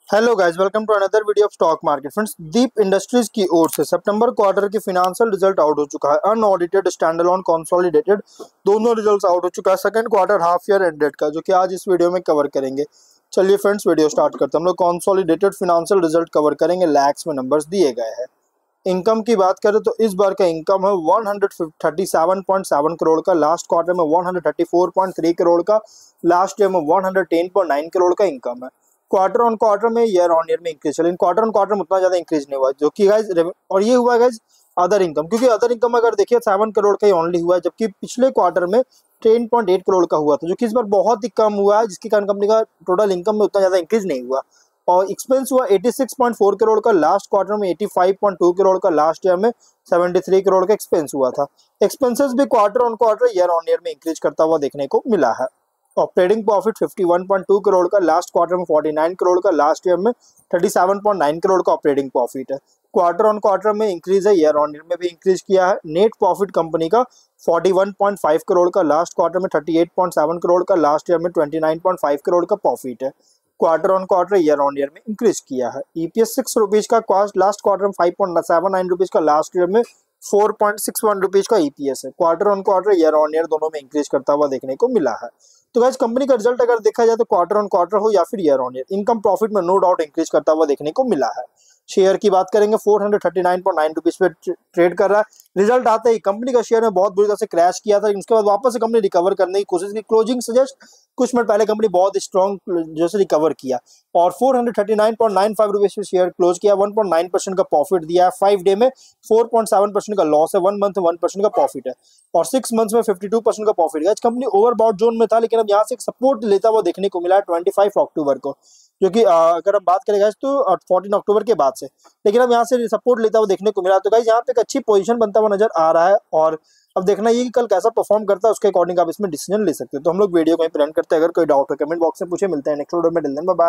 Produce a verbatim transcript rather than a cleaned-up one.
Hello guys, welcome to another video of stock market. Friends, Deep industries की ओर से सितंबर क्वार्टर की फाइनेंशियल रिजल्ट आउट हो चुका है। अनऑडिटेड, स्टैंडअलोन, कंसोलिडेटेड दोनों रिजल्ट्स आउट हो चुका है second quarter half year ended का, जो कि आज इस वीडियो में कवर करेंगे। चलिए फ्रेंड्स, वीडियो स्टार्ट करते हैं। हम लोग कंसोलिडेटेड फाइनेंशियल रिजल्ट कवर करेंगे। लैक्स में नंबर्स दिए गए हैं। इनकम की बात करें तो इस बार का इनकम है एक सौ सैंतीस पॉइंट सात करोड़ का। लास्ट क्वार्टर में एक सौ चौंतीस पॉइंट तीन करोड़ का, लास्ट ईयर में एक सौ दस पॉइंट नौ करोड़ का इनकम है। क्वार्टर ऑन क्वार्टर में, ईयर ऑन ईयर में इंक्रीज चले। क्वार्टर ऑन क्वार्टर में उतना ज्यादा इंक्रीज नहीं हुआ, जो कि गाइस, और ये हुआ गाइस अदर इनकम, क्योंकि अदर इनकम अगर देखिए सात करोड़ का ही ओनली हुआ है, जबकि पिछले क्वार्टर में दस पॉइंट आठ करोड़ का हुआ था, जो कि इस बार बहुत ही कम हुआ है, जिसके कारण कंपनी का टोटल इनकम में उतना ज्यादा इंक्रीज नहीं हुआ। और एक्सपेंस हुआ छियासी पॉइंट चार करोड़ का, लास्ट क्वार्टर में पचासी पॉइंट दो करोड़ का, लास्ट ईयर में तिहत्तर करोड़ का एक्सपेंस हुआ था। एक्सपेंसेस भी quarter on quarter, year on year में इंक्रीज करता हुआ देखने को मिला है। ऑपरेटिंग प्रॉफिट इक्यावन पॉइंट दो करोड़ का, लास्ट क्वार्टर में उनचास करोड़ का, लास्ट ईयर में सैंतीस पॉइंट नौ करोड़ का ऑपरेटिंग प्रॉफिट है। क्वार्टर ऑन क्वार्टर में इंक्रीज है, ईयर ऑन ईयर में भी इंक्रीज किया है। नेट प्रॉफिट कंपनी का इकतालीस पॉइंट पाँच करोड़ का, लास्ट क्वार्टर में अड़तीस पॉइंट सात करोड़ का, लास्ट ईयर में उनतीस पॉइंट पाँच करोड़ का प्रॉफिट है। Quarter on quarter, year on year में इंक्रीज किया है। ईपीएस सिक्स रुपीज का, कॉस्ट लास्ट क्वार्टर में five point seven nine rupees का, लास्ट ईयर में four point six one rupees का ईपीएस है। Quarter on quarter, year on year दोनों में इंक्रीज करता हुआ देखने को मिला है। तो गाइस, कंपनी का रिजल्ट अगर देखा जाए तो क्वार्टर ऑन क्वार्टर हो या फिर year on year, income profit में नो डाउट इंक्रीज करता हुआ देखने को मिला है। शेयर की बात करेंगे, four hundred thirty nine point nine rupees पे ट्रेड कर रहा है। रिजल्ट आते ही कंपनी का शेयर में बहुत बुरी तरह से क्रैश किया था, उसके बाद वापस से कंपनी रिकवर करने की कोशिश की। क्लोजिंग सजेस्ट कुछ मिनट पहले कंपनी बहुत स्ट्रॉन्ग जैसे रिकवर किया और four hundred thirty nine point nine five rupees पे शेयर क्लोज किया। वन पॉइंट नाइन परसेंट का प्रॉफिट दिया है। फाइव डे में फोर पॉइंट सेवन परसेंट का लॉस है, वन मंथ में वन परसेंट का प्रॉफिट है और सिक्स मंथ्स में फिफ्टी टू परसेंट का प्रॉफिट है। कंपनी ओवरबॉट जोन में था, लेकिन अब यहाँ से एक सपोर्ट लेता हुआ देखने को मिला है पच्चीस अक्टूबर को, जो कि अगर हम बात करें गाइस तो चौदह अक्टूबर के बाद से, लेकिन अब यहाँ से सपोर्ट लेता हुआ देखने को मिला। तो गाइस, यहाँ पे एक अच्छी पोजीशन बनता हुआ नजर आ रहा है और अब देखना ये कि कल कैसा परफॉर्म करता है, उसके अकॉर्डिंग आप इसमें डिसीजन ले सकते हो। तो हम लोग वीडियो को यहीं पे एंड करते हैं। अगर कोई डाउट हो कमेंट बॉक्स में पूछे। मिलते हैं नेक्स्ट वीडियो में। Till then bye bye.